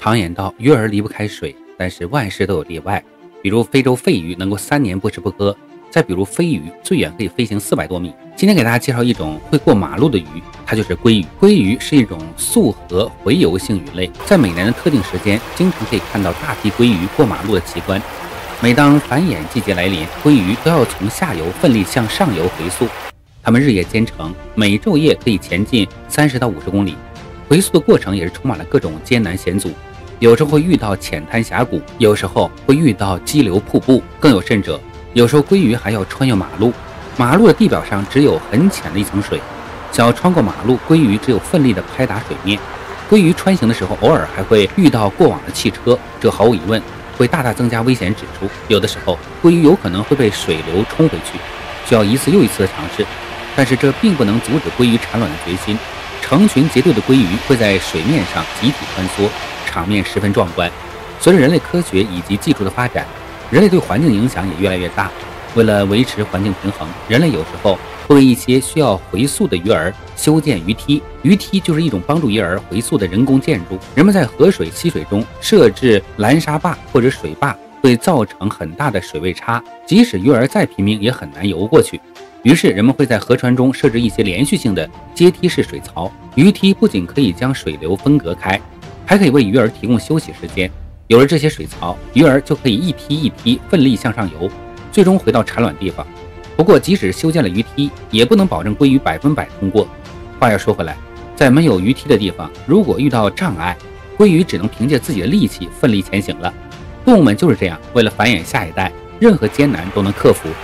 常言道，鱼儿离不开水，但是万事都有例外。比如非洲肺鱼能够3年不吃不喝，再比如飞鱼最远可以飞行400多米。今天给大家介绍一种会过马路的鱼，它就是鲑鱼。鲑鱼是一种速合洄游性鱼类，在每年的特定时间，经常可以看到大批鲑鱼过马路的奇观。每当繁衍季节来临，鲑鱼都要从下游奋力向上游回溯。它们日夜兼程，每昼夜可以前进30到50公里。回溯的过程也是充满了各种艰难险阻，有时候会遇到浅滩峡谷，有时候会遇到激流瀑布，更有甚者，有时候鲑鱼还要穿越马路。马路的地表上只有很浅的一层水，想要穿过马路，鲑鱼只有奋力地拍打水面。鲑鱼穿行的时候，偶尔还会遇到过往的汽车，这毫无疑问会大大增加危险指数。有的时候，鲑鱼有可能会被水流冲回去，需要一次又一次的尝试。但是这并不能阻止鲑鱼产卵的决心。成群结队的鲑鱼会在水面上集体穿梭，场面十分壮观。随着人类科学以及技术的发展，人类对环境影响也越来越大。为了维持环境平衡，人类有时候会为一些需要回溯的鱼儿修建鱼梯。鱼梯就是一种帮助鱼儿回溯的人工建筑。人们在河水、溪水中设置拦沙坝或者水坝，会造成很大的水位差，即使鱼儿再拼命也很难游过去。于是人们会在河川中设置一些连续性的阶梯式水槽。鱼梯不仅可以将水流分隔开，还可以为鱼儿提供休息时间。有了这些水槽，鱼儿就可以一梯一梯奋力向上游，最终回到产卵地方。不过即使修建了鱼梯，也不能保证鲑鱼100%通过。话又说回来，在没有鱼梯的地方，如果遇到障碍，鲑鱼只能凭借自己的力气奋力前行了。动物们就是这样，为了繁衍下一代，任何艰难都能克服。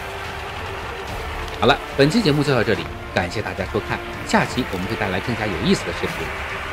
好了，本期节目就到这里，感谢大家收看，下期我们会带来更加有意思的视频。